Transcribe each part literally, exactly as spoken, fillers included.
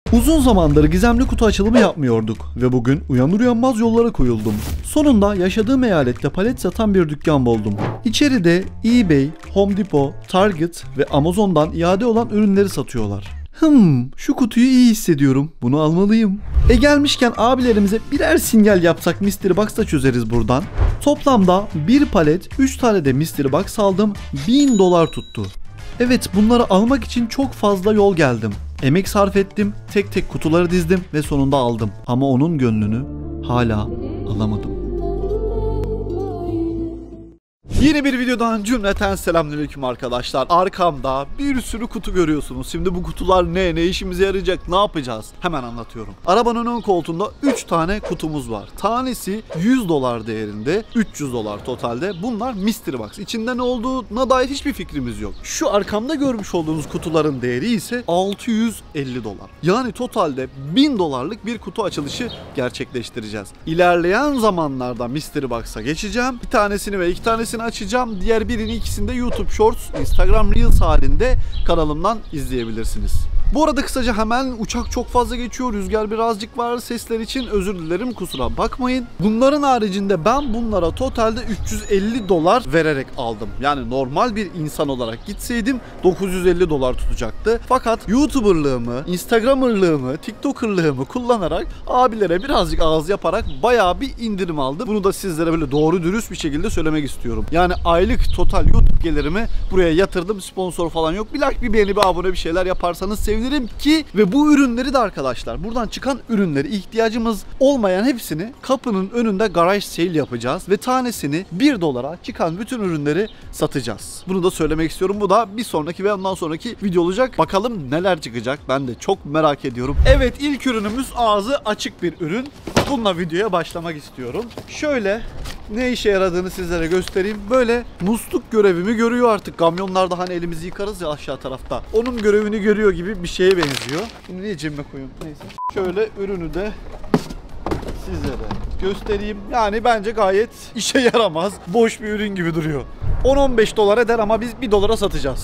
Uzun zamandır gizemli kutu açılımı yapmıyorduk ve bugün uyanır uyanmaz yollara koyuldum. Sonunda yaşadığım eyalette palet satan bir dükkan buldum. İçeride eBay, Home Depot, Target ve Amazon'dan iade olan ürünleri satıyorlar. Hmm, şu kutuyu iyi hissediyorum. Bunu almalıyım. E gelmişken abilerimize birer sinyal yapsak Mystery Box'ta çözeriz buradan. Toplamda bir palet, üç tane de Mystery Box aldım. bin dolar tuttu. Evet, bunları almak için çok fazla yol geldim. Emek sarf ettim, tek tek kutuları dizdim ve sonunda aldım. Ama onun gönlünü hala alamadım. Yeni bir videodan cümleten selamünaleyküm arkadaşlar. Arkamda bir sürü kutu görüyorsunuz. Şimdi bu kutular ne, ne işimize yarayacak, ne yapacağız? Hemen anlatıyorum. Arabanın ön koltuğunda üç tane kutumuz var. Tanesi yüz dolar değerinde, üç yüz dolar totalde. Bunlar Mystery Box. İçinde ne olduğuna dair hiçbir fikrimiz yok. Şu arkamda görmüş olduğunuz kutuların değeri ise altı yüz elli dolar. Yani totalde bin dolarlık bir kutu açılışı gerçekleştireceğiz. İlerleyen zamanlarda Mystery Box'a geçeceğim. Bir tanesini ve iki tanesini açacağım. Diğer birini, ikisini de YouTube Shorts, Instagram Reels halinde kanalımdan izleyebilirsiniz. Bu arada kısaca hemen, uçak çok fazla geçiyor, rüzgar birazcık var, sesler için özür dilerim, kusura bakmayın. Bunların haricinde ben bunlara totalde üç yüz elli dolar vererek aldım. Yani normal bir insan olarak gitseydim dokuz yüz elli dolar tutacaktı. Fakat YouTuber'lığımı, Instagramer'lığımı, TikToker'lığımı kullanarak abilere birazcık ağız yaparak bayağı bir indirim aldım. Bunu da sizlere böyle doğru dürüst bir şekilde söylemek istiyorum. Yani aylık total YouTube gelirimi buraya yatırdım. Sponsor falan yok. Bir like, bir beğeni, bir abone, bir şeyler yaparsanız sevinirim ki ve bu ürünleri de arkadaşlar, buradan çıkan ürünleri, ihtiyacımız olmayan hepsini kapının önünde garaj sale yapacağız ve tanesini bir dolara çıkan bütün ürünleri satacağız. Bunu da söylemek istiyorum. Bu da bir sonraki ve ondan sonraki video olacak. Bakalım neler çıkacak. Ben de çok merak ediyorum. Evet, ilk ürünümüz ağzı açık bir ürün. Bununla videoya başlamak istiyorum. Şöyle ne işe yaradığını sizlere göstereyim. Böyle musluk görevimi görüyor artık. Kamyonlarda hani elimizi yıkarız ya aşağı tarafta. Onun görevini görüyor gibi bir şeye benziyor. Bunu niye cebime koyayım? Neyse. Şöyle ürünü de sizlere göstereyim. Yani bence gayet işe yaramaz. Boş bir ürün gibi duruyor. on on beş dolar eder ama biz bir dolara satacağız.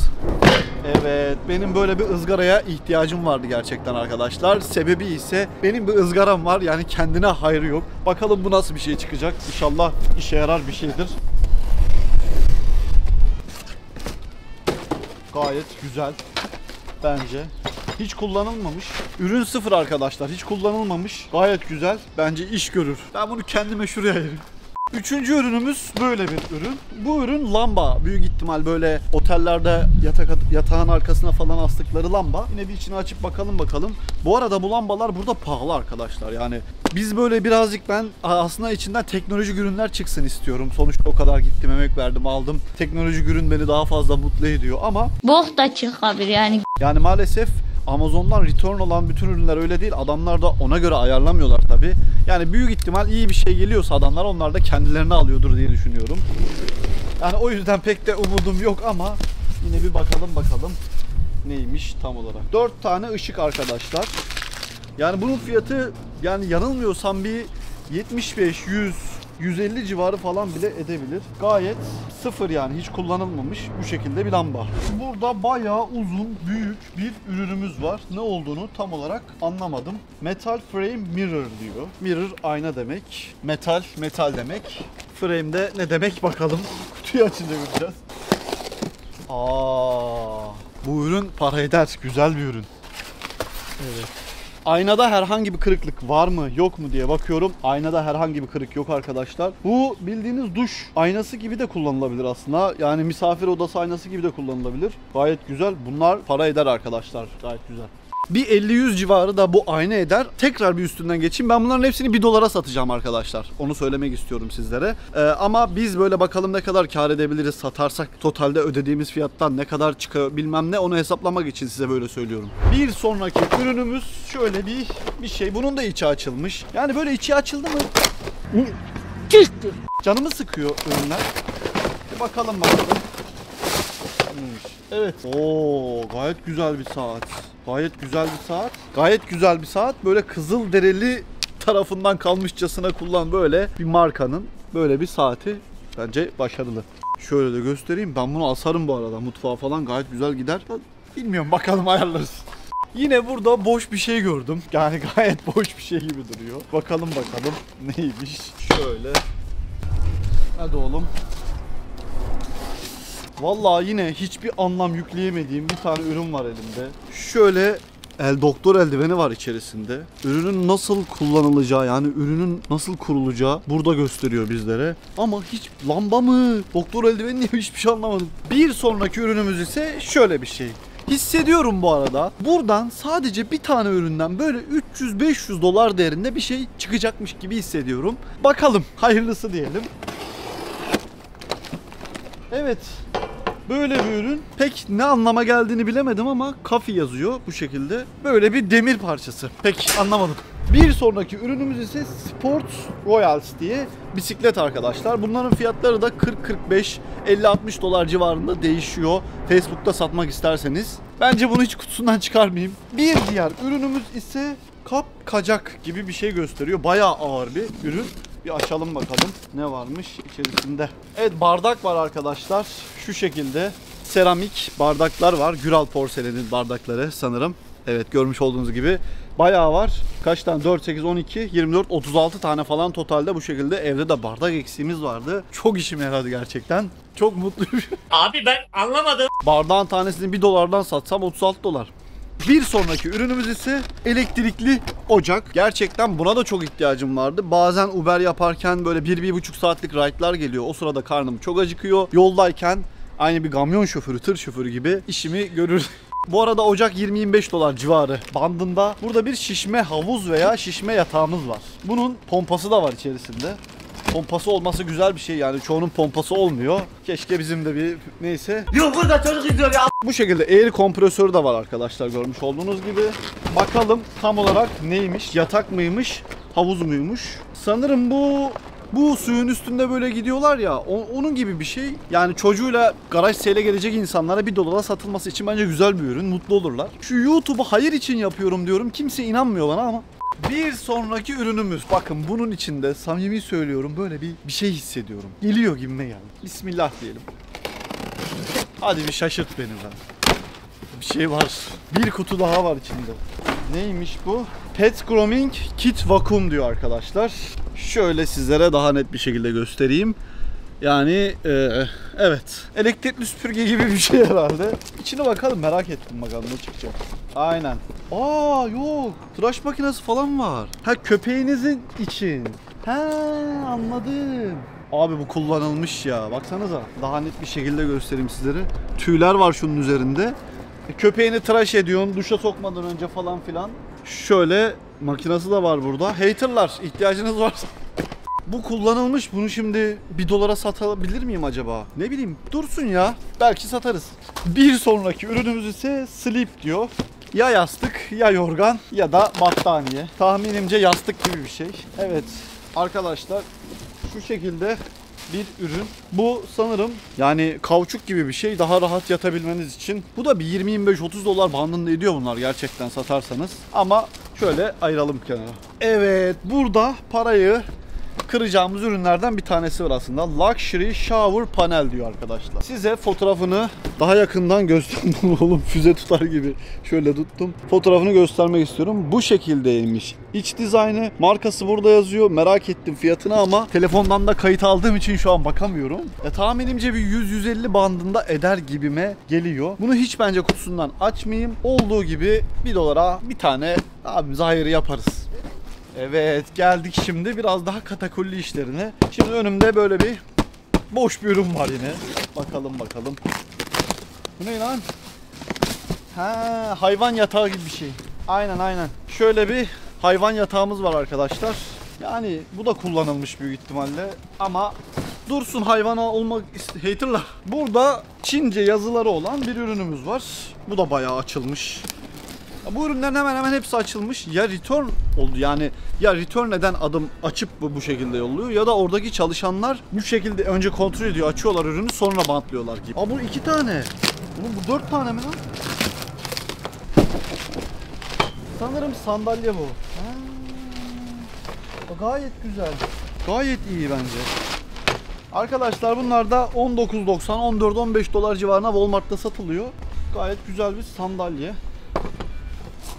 Evet, benim böyle bir ızgaraya ihtiyacım vardı gerçekten arkadaşlar. Sebebi ise benim bir ızgaram var, yani kendine hayrı yok. Bakalım bu nasıl bir şey çıkacak. İnşallah işe yarar bir şeydir. Gayet güzel bence. Hiç kullanılmamış. Ürün sıfır arkadaşlar, hiç kullanılmamış. Gayet güzel. Bence iş görür. Ben bunu kendime şuraya ayırayım. Üçüncü ürünümüz böyle bir ürün. Bu ürün lamba. Büyük ihtimal böyle otellerde yatak, yatağın arkasına falan astıkları lamba. Yine bir içini açıp bakalım bakalım. Bu arada bu lambalar burada pahalı arkadaşlar. Yani biz böyle birazcık, ben aslında içinden teknolojik ürünler çıksın istiyorum. Sonuçta o kadar gittim, emek verdim, aldım. Teknolojik ürün beni daha fazla mutlu ediyor ama bok da çıkabilir yani. Yani maalesef Amazon'dan return olan bütün ürünler öyle değil. Adamlar da ona göre ayarlamıyorlar tabi. Yani büyük ihtimal iyi bir şey geliyorsa adamlar, onlar da kendilerini alıyordur diye düşünüyorum. Yani o yüzden pek de umudum yok ama yine bir bakalım bakalım neymiş tam olarak. dört tane ışık arkadaşlar. Yani bunun fiyatı, yani yanılmıyorsam bir yetmiş beş, yüz, yüz elli civarı falan bile edebilir. Gayet sıfır, yani hiç kullanılmamış bu şekilde bir lamba. Burada bayağı uzun, büyük bir ürünümüz var. Ne olduğunu tam olarak anlamadım. Metal frame mirror diyor. Mirror ayna demek. Metal, metal demek. Frame de ne demek bakalım. Kutuyu açınca göreceğiz. Aa, bu ürün para eder. Güzel bir ürün. Evet. Aynada herhangi bir kırıklık var mı yok mu diye bakıyorum. Aynada herhangi bir kırık yok arkadaşlar. Bu bildiğiniz duş aynası gibi de kullanılabilir aslında. Yani misafir odası aynası gibi de kullanılabilir. Gayet güzel. Bunlar para eder arkadaşlar. Gayet güzel. Bir elli yüz civarı da bu ayna eder. Tekrar bir üstünden geçeyim. Ben bunların hepsini bir dolara satacağım arkadaşlar. Onu söylemek istiyorum sizlere. Ee, ama biz böyle bakalım ne kadar kar edebiliriz. Satarsak totalde ödediğimiz fiyattan ne kadar çıkıyor bilmem ne, onu hesaplamak için size böyle söylüyorum. Bir sonraki ürünümüz şöyle bir bir şey. Bunun da içi açılmış. Yani böyle içi açıldı mı? Canımı sıkıyor ürünler. Bir bakalım bakalım. Evet. Oo, gayet güzel bir saat. Gayet güzel bir saat. Gayet güzel bir saat. Böyle Kızılderili tarafından kalmışçasına kullan böyle bir markanın böyle bir saati bence başarılı. Şöyle de göstereyim. Ben bunu asarım bu arada. Mutfağa falan gayet güzel gider. Bilmiyorum, bakalım ayarlarız. Yine burada boş bir şey gördüm. Yani gayet boş bir şey gibi duruyor. Bakalım bakalım neymiş. Şöyle. Hadi oğlum. Vallahi yine hiçbir anlam yükleyemediğim bir tane ürün var elimde. Şöyle el doktor eldiveni var içerisinde. Ürünün nasıl kullanılacağı, yani ürünün nasıl kurulacağı burada gösteriyor bizlere. Ama hiç lamba mı, doktor eldiveni niye, hiçbir şey anlamadım. Bir sonraki ürünümüz ise şöyle bir şey. Hissediyorum bu arada. Buradan sadece bir tane üründen böyle üç yüz beş yüz dolar değerinde bir şey çıkacakmış gibi hissediyorum. Bakalım, hayırlısı diyelim. Evet. Böyle bir ürün. Pek ne anlama geldiğini bilemedim ama Kafi yazıyor bu şekilde. Böyle bir demir parçası. Pek anlamadım. Bir sonraki ürünümüz ise Sport Royals diye bisiklet arkadaşlar. Bunların fiyatları da kırk kırk beş elli altmış dolar civarında değişiyor. Facebook'ta satmak isterseniz. Bence bunu hiç kutusundan çıkarmayayım. Bir diğer ürünümüz ise kap kacak gibi bir şey gösteriyor. Bayağı ağır bir ürün. Bir açalım bakalım ne varmış içerisinde. Evet, bardak var arkadaşlar. Şu şekilde seramik bardaklar var. Güral porselenin bardakları sanırım. Evet, görmüş olduğunuz gibi bayağı var. Kaç tane? dört, sekiz, on iki, yirmi dört, otuz altı tane falan totalde bu şekilde. Evde de bardak eksiğimiz vardı. Çok işime yaradı gerçekten. Çok mutluyum. Abi ben anlamadım. Bardağın tanesini bir dolardan satsam otuz altı dolar. Bir sonraki ürünümüz ise elektrikli ocak. Gerçekten buna da çok ihtiyacım vardı. Bazen Uber yaparken böyle bir bir buçuk saatlik ride'lar geliyor. O sırada karnım çok acıkıyor. Yoldayken aynı bir kamyon şoförü, tır şoförü gibi işimi görür. Bu arada ocak yirmi yirmi beş dolar civarı bandında. Burada bir şişme havuz veya şişme yatağımız var. Bunun pompası da var içerisinde. Pompası olması güzel bir şey, yani çoğunun pompası olmuyor. Keşke bizim de bir, neyse. Yok burada çocuk izliyor ya. Bu şekilde air kompresörü de var arkadaşlar, görmüş olduğunuz gibi. Bakalım tam olarak neymiş? Yatak mıymış? Havuz muymuş? Sanırım bu bu suyun üstünde böyle gidiyorlar ya, o, onun gibi bir şey. Yani çocuğuyla garaj sale gelecek insanlara bir dolara satılması için bence güzel bir ürün. Mutlu olurlar. Şu YouTube'u hayır için yapıyorum diyorum. Kimse inanmıyor bana ama. Bir sonraki ürünümüz. Bakın bunun içinde samimi söylüyorum böyle bir bir şey hissediyorum. Geliyor gibime geldi. Bismillah diyelim. Hadi bir şaşırt beni ben. Bir şey var. Bir kutu daha var içinde. Neymiş bu? Pet Grooming Kit Vacuum diyor arkadaşlar. Şöyle sizlere daha net bir şekilde göstereyim. Yani e, evet. Elektrikli süpürge gibi bir şey herhalde. İçine bakalım, merak ettim bakalım ne çıkacak. Aynen. Aa yok. Tıraş makinesi falan var. Ha, köpeğinizin için. Ha, anladım. Abi bu kullanılmış ya. Baksanıza. Daha net bir şekilde göstereyim sizlere. Tüyler var şunun üzerinde. Köpeğini tıraş ediyorsun duşa sokmadan önce falan filan. Şöyle makinesi de var burada. Haterlar, ihtiyacınız varsa. Bu kullanılmış. Bunu şimdi bir dolara satabilir miyim acaba? Ne bileyim. Dursun ya. Belki satarız. Bir sonraki ürünümüz ise Sleep diyor. Ya yastık, ya yorgan, ya da battaniye. Tahminimce yastık gibi bir şey. Evet arkadaşlar, şu şekilde bir ürün. Bu sanırım yani kauçuk gibi bir şey. Daha rahat yatabilmeniz için. Bu da bir yirmi yirmi beş otuz dolar bandında ediyor bunlar gerçekten satarsanız. Ama şöyle ayıralım kenara. Evet, burada parayı kıracağımız ürünlerden bir tanesi var aslında. Luxury Shower Panel diyor arkadaşlar. Size fotoğrafını daha yakından göstereyim. Oğlum füze tutar gibi şöyle tuttum. Fotoğrafını göstermek istiyorum. Bu şekildeymiş. İç dizaynı, markası burada yazıyor. Merak ettim fiyatını ama telefondan da kayıt aldığım için şu an bakamıyorum. E, tahminimce bir yüz yüz elli bandında eder gibime geliyor. Bunu hiç bence kutusundan açmayayım. Olduğu gibi bir dolara bir tane abimize hayır yaparız. Evet, geldik şimdi biraz daha katakulli işlerine. Şimdi önümde böyle bir boş bir ürün var yine. Bakalım bakalım. Bu ne lan? Ha, hayvan yatağı gibi bir şey. Aynen aynen. Şöyle bir hayvan yatağımız var arkadaşlar. Yani bu da kullanılmış büyük ihtimalle. Ama dursun, hayvana olmak haterlar. Burada Çince yazıları olan bir ürünümüz var. Bu da bayağı açılmış. Bu ürünlerin hemen hemen hepsi açılmış. Ya return oldu, yani ya return eden adım açıp bu, bu şekilde yolluyor ya da oradaki çalışanlar bu şekilde önce kontrol ediyor, açıyorlar ürünü, sonra bantlıyorlar gibi. Aa, bu iki tane. Bu, bu dört tane mi lan? Sanırım sandalye bu. Ha. Gayet güzel. Gayet iyi bence. Arkadaşlar bunlar da on dokuz doksan, on dört on beş dolar civarına Walmart'ta satılıyor. Gayet güzel bir sandalye.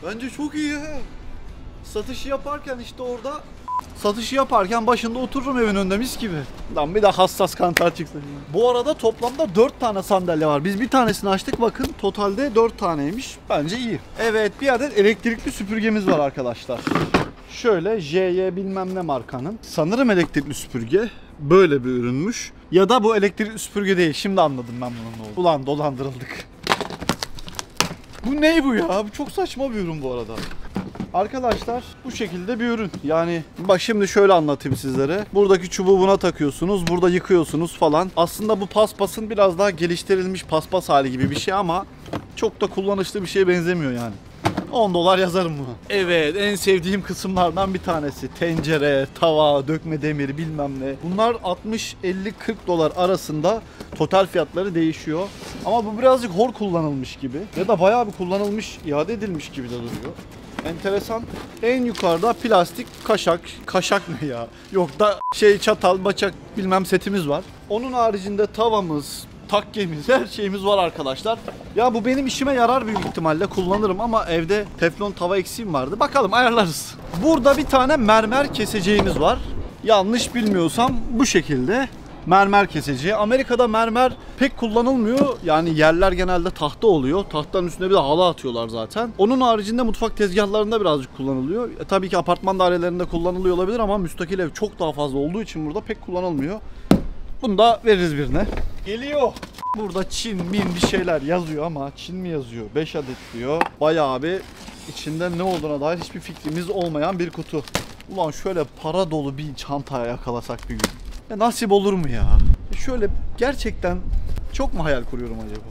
Bence çok iyi ha. Satışı yaparken işte orada satışı yaparken başında otururum evin önünde mis gibi. Lan bir de hassas kantar çıksın. Bu arada toplamda dört tane sandalye var. Biz bir tanesini açtık, bakın totalde dört taneymiş. Bence iyi. Evet, bir adet elektrikli süpürgemiz var arkadaşlar. Şöyle J Y bilmem ne markanın. Sanırım elektrikli süpürge. Böyle bir ürünmüş. Ya da bu elektrikli süpürge değil. Şimdi anladım ben bunun ne olduğunu. Ulan dolandırıldık. Bu ne bu ya? Bu çok saçma bir ürün bu arada. Arkadaşlar bu şekilde bir ürün. Yani bak şimdi şöyle anlatayım sizlere. Buradaki çubuğu buna takıyorsunuz. Burada yıkıyorsunuz falan. Aslında bu paspasın biraz daha geliştirilmiş paspas hali gibi bir şey ama çok da kullanışlı bir şeye benzemiyor yani. on dolar yazarım buna. Evet, en sevdiğim kısımlardan bir tanesi. Tencere, tava, dökme demiri bilmem ne. Bunlar altmış elli kırk dolar arasında, total fiyatları değişiyor. Ama bu birazcık hor kullanılmış gibi. Ya da bayağı bir kullanılmış, iade edilmiş gibi de duruyor. Enteresan. En yukarıda plastik kaşak. Kaşak ne ya? Yok da şey çatal, bıçak bilmem setimiz var. Onun haricinde tavamız, takkemiz, her şeyimiz var arkadaşlar. Ya bu benim işime yarar büyük ihtimalle, kullanırım ama evde teflon tava eksiğim vardı. Bakalım ayarlarız. Burada bir tane mermer keseceğimiz var. Yanlış bilmiyorsam bu şekilde. Mermer keseci. Amerika'da mermer pek kullanılmıyor. Yani yerler genelde tahta oluyor. Tahtanın üstüne bir de halı atıyorlar zaten. Onun haricinde mutfak tezgahlarında birazcık kullanılıyor. E, tabii ki apartman dairelerinde kullanılıyor olabilir ama müstakil ev çok daha fazla olduğu için burada pek kullanılmıyor. Bunu da veririz birine. Geliyor. Burada Çin, Min bir şeyler yazıyor ama Çin mi yazıyor? beş adet diyor. Bayağı bir içinde ne olduğuna dair hiçbir fikrimiz olmayan bir kutu. Ulan şöyle para dolu bir çantaya yakalasak bir gün. Ya nasip olur mu ya? Şöyle gerçekten çok mu hayal kuruyorum acaba?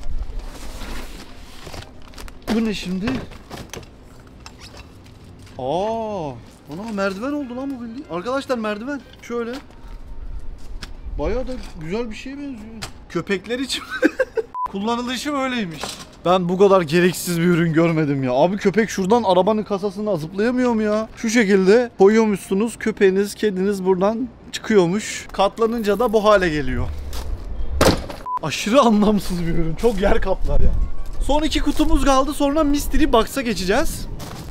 Bu ne şimdi? Aa, ona merdiven oldu lan bu bildiğin. Arkadaşlar merdiven şöyle. Bayağı da güzel bir şeye benziyor. Köpekler için kullanılışı böyleymiş. Ben bu kadar gereksiz bir ürün görmedim ya. Abi köpek şuradan arabanın kasasına zıplayamıyor mu ya? Şu şekilde koyuyormuşsunuz. Köpeğiniz, kediniz buradan çıkıyormuş. Katlanınca da bu hale geliyor. Aşırı anlamsız bir ürün. Çok yer kaplar ya. Yani. Son iki kutumuz kaldı. Sonra Mystery Box'a geçeceğiz.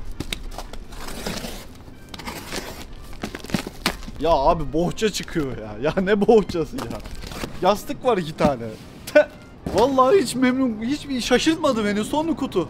Ya abi bohça çıkıyor ya. Ya ne bohçası ya. Yastık var iki tane. Vallahi hiç memnun, hiç şaşırtmadı beni son kutu.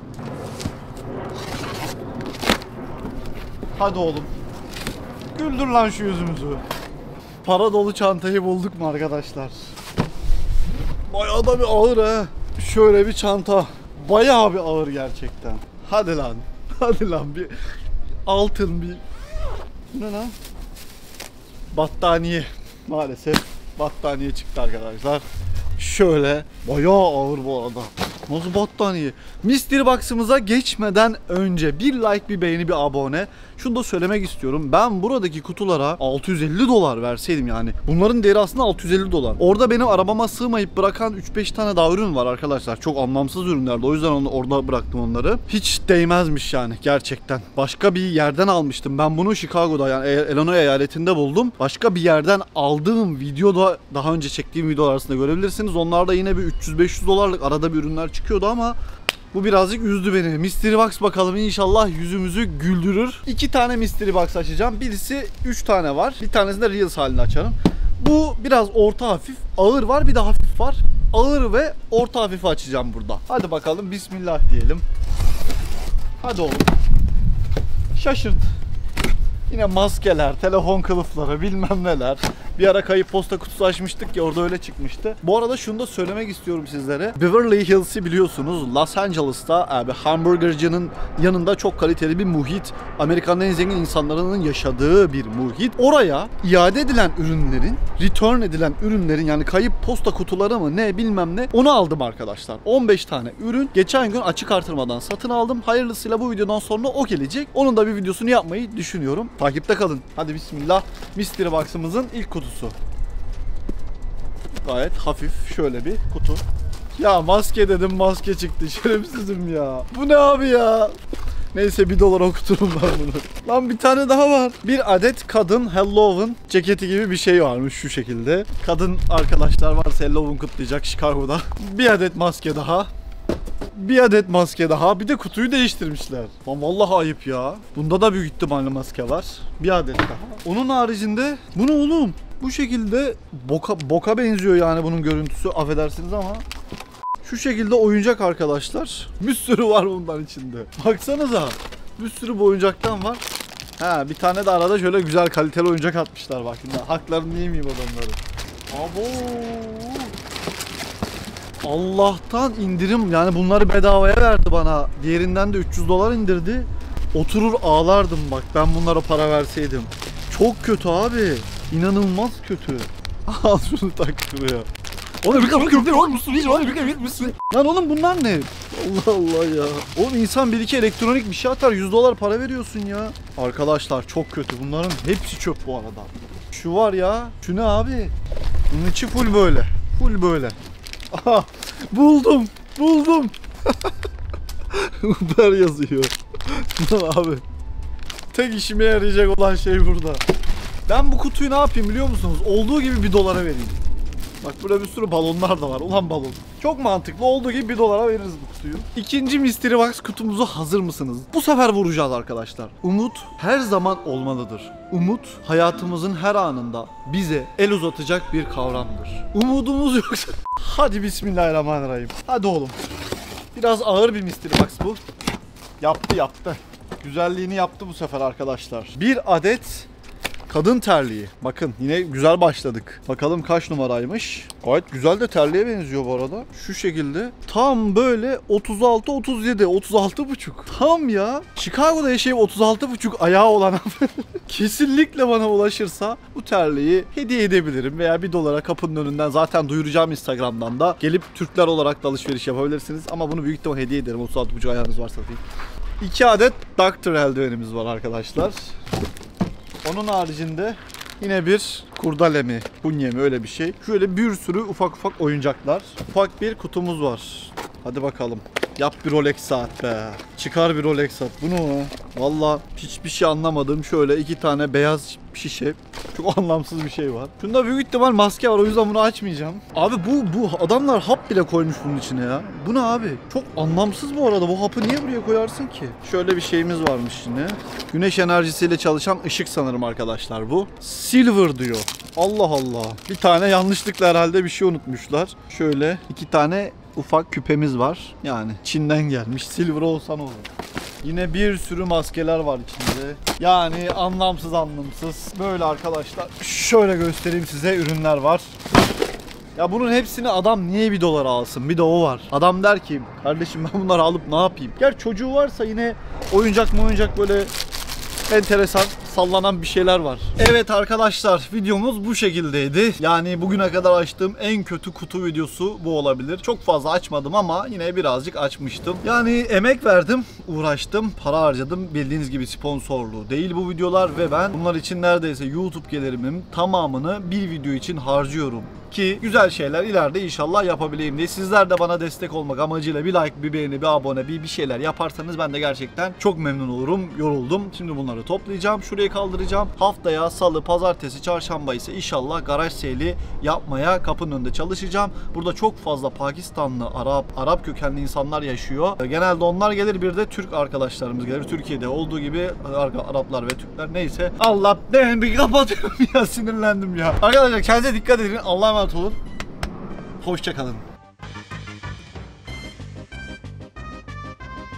Hadi oğlum. Güldür lan şu yüzümüzü. Para dolu çantayı bulduk mu arkadaşlar? Bayağı da bir ağır ha. Şöyle bir çanta. Bayağı bir ağır gerçekten. Hadi lan. Hadi lan bir altın bir. Ne lan? Battaniye. Maalesef battaniye çıktı arkadaşlar. Şöyle bayağı ağır bu arada. Nasıl battaniye? Mystery Box'ımıza geçmeden önce bir like, bir beğeni, bir abone. Şunu da söylemek istiyorum. Ben buradaki kutulara altı yüz elli dolar verseydim yani. Bunların değeri aslında altı yüz elli dolar. Orada benim arabama sığmayıp bırakan üç beş tane daha ürün var arkadaşlar. Çok anlamsız ürünlerdi. O yüzden onu, orada bıraktım onları. Hiç değmezmiş yani gerçekten. Başka bir yerden almıştım. Ben bunu Chicago'da yani Illinois eyaletinde buldum. Başka bir yerden aldığım videoda, daha önce çektiğim videolar arasında görebilirsiniz. Onlarda yine bir üç yüz beş yüz dolarlık arada bir ürünler çıkıyordu ama bu birazcık üzdü beni. Mystery Box bakalım inşallah yüzümüzü güldürür. İki tane Mystery Box açacağım. Birisi üç tane var. Bir tanesini de Reels halini açarım. Bu biraz orta hafif. Ağır var, bir de hafif var. Ağır ve orta hafifi açacağım burada. Hadi bakalım bismillah diyelim. Hadi oğlum. Şaşırt. Yine maskeler, telefon kılıfları, bilmem neler. Bir ara kayıp posta kutusu açmıştık ya, orada öyle çıkmıştı. Bu arada şunu da söylemek istiyorum sizlere. Beverly Hills'i biliyorsunuz. Los Angeles'ta abi hamburgercının yanında çok kaliteli bir muhit. Amerika'nın en zengin insanların yaşadığı bir muhit. Oraya iade edilen ürünlerin, return edilen ürünlerin, yani kayıp posta kutuları mı ne bilmem ne, onu aldım arkadaşlar. on beş tane ürün. Geçen gün açık artırmadan satın aldım. Hayırlısıyla bu videodan sonra o gelecek. Onun da bir videosunu yapmayı düşünüyorum. Takipte kalın. Hadi bismillah. Mystery Box'ımızın ilk kutusu. Gayet hafif şöyle bir kutu. Ya maske dedim, maske çıktı. Şerefsizim ya. Bu ne abi ya? Neyse bir dolar okuturum ben bunu. Lan bir tane daha var. Bir adet kadın Halloween ceketi gibi bir şey varmış şu şekilde. Kadın arkadaşlar varsa Halloween kutlayacak Chicago'da. Bir adet maske daha. Bir adet maske daha. Bir de kutuyu değiştirmişler. Lan vallahi ayıp ya. Bunda da büyük ihtimalle maske var. Bir adet daha. Onun haricinde bu ne oğlum? Bu şekilde boka, boka benziyor yani bunun görüntüsü. Affedersiniz ama. Şu şekilde oyuncak arkadaşlar. Bir sürü var bundan içinde. Baksanıza. Bir sürü bu oyuncaktan var. Ha, bir tane de arada şöyle güzel kaliteli oyuncak atmışlar bak. Şimdi haklarını yemeyeyim adamları. Abo. Allah'tan indirim, yani bunları bedavaya verdi bana. Diğerinden de üç yüz dolar indirdi. Oturur ağlardım bak ben bunlara para verseydim. Çok kötü abi. İnanılmaz kötü. Al şunu tak şuraya. Oğlum bir kapı köpler olmuşsun hiç oğlum bir kapı gitmişsin. Lan oğlum bunlar ne? Allah Allah ya. Oğlum insan bir iki elektronik bir şey atar, yüz dolar para veriyorsun ya. Arkadaşlar çok kötü, bunların hepsi çöp bu arada. Şu var ya, şu ne abi? Bunun içi full böyle. Full böyle. Aha, buldum. Buldum. Uber yazıyor. Lan abi. Tek işime yarayacak olan şey burada. Ben bu kutuyu ne yapayım biliyor musunuz? Olduğu gibi bir dolara vereyim. Bak burada bir sürü balonlar da var. Ulan balon. Çok mantıklı. Olduğu gibi bir dolara veririz bu kutuyu. İkinci Mystery Box kutumuza hazır mısınız? Bu sefer vuracağız arkadaşlar. Umut her zaman olmalıdır. Umut hayatımızın her anında bize el uzatacak bir kavramdır. Umudumuz yoksa... Hadi bismillahirrahmanirrahim. Hadi oğlum. Biraz ağır bir Mystery Box bu. Yaptı yaptı. Güzelliğini yaptı bu sefer arkadaşlar. Bir adet kadın terliği. Bakın yine güzel başladık. Bakalım kaç numaraymış. Gayet güzel de terliğe benziyor bu arada. Şu şekilde. Tam böyle otuz altı otuz yedi. otuz altı buçuk. Tam ya. Chicago'da yaşayıp otuz altı buçuk ayağı olan kesinlikle bana ulaşırsa bu terliği hediye edebilirim. Veya bir dolara kapının önünden zaten duyuracağım Instagram'dan da. Gelip Türkler olarak da alışveriş yapabilirsiniz. Ama bunu büyük ihtimal hediye ederim. otuz altı buçuk ayağınız varsa değil. iki adet Doctor eldivenimiz var arkadaşlar. Onun haricinde yine bir kurdele mi, hunye mi öyle bir şey. Şöyle bir sürü ufak ufak oyuncaklar. Ufak bir kutumuz var. Hadi bakalım. Yap bir Rolex saat be. Çıkar bir Rolex saat. Bu ne o? Valla hiçbir şey anlamadım. Şöyle iki tane beyaz şişe. Çok anlamsız bir şey var. Şunda büyük ihtimal maske var, o yüzden bunu açmayacağım. Abi bu bu adamlar hap bile koymuş bunun içine ya. Bu ne abi? Çok anlamsız bu arada. Bu hapı niye buraya koyarsın ki? Şöyle bir şeyimiz varmış yine. Güneş enerjisiyle çalışan ışık sanırım arkadaşlar bu. Silver diyor. Allah Allah. Bir tane yanlışlıkla herhalde bir şey unutmuşlar. Şöyle iki tane ufak küpemiz var. Yani Çin'den gelmiş. Silver olsa ne olur? Yine bir sürü maskeler var içinde. Yani anlamsız anlamsız. Böyle arkadaşlar. Şöyle göstereyim size, ürünler var. Ya bunun hepsini adam niye bir dolara alsın? Bir de o var. Adam der ki kardeşim ben bunları alıp ne yapayım? Gerçi çocuğu varsa yine oyuncak mı oyuncak böyle enteresan sallanan bir şeyler var. Evet arkadaşlar, videomuz bu şekildeydi. Yani bugüne kadar açtığım en kötü kutu videosu bu olabilir. Çok fazla açmadım ama yine birazcık açmıştım. Yani emek verdim, uğraştım, para harcadım. Bildiğiniz gibi sponsorlu değil bu videolar ve ben bunlar için neredeyse YouTube gelirimin tamamını bir video için harcıyorum. Ki güzel şeyler ileride inşallah yapabileyim diye. Sizler de bana destek olmak amacıyla bir like, bir beğeni, bir abone, bir bir şeyler yaparsanız ben de gerçekten çok memnun olurum. Yoruldum. Şimdi bunları toplayacağım. Şuraya kaldıracağım. Haftaya salı, pazartesi, çarşamba ise inşallah garaj seyli yapmaya kapının önünde çalışacağım. Burada çok fazla Pakistanlı, Arap, Arap kökenli insanlar yaşıyor. Genelde onlar gelir, bir de Türk arkadaşlarımız gelir. Türkiye'de olduğu gibi Araplar ve Türkler, neyse. Allah ben bir kapatıyorum ya, sinirlendim ya. Arkadaşlar kendinize dikkat edin. Allah'a emanet olun. Hoşça kalın.